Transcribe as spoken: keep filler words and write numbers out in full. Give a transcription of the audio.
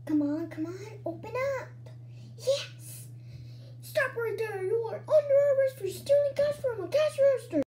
Come on, come on, open up. Yes. Stop right there. You are under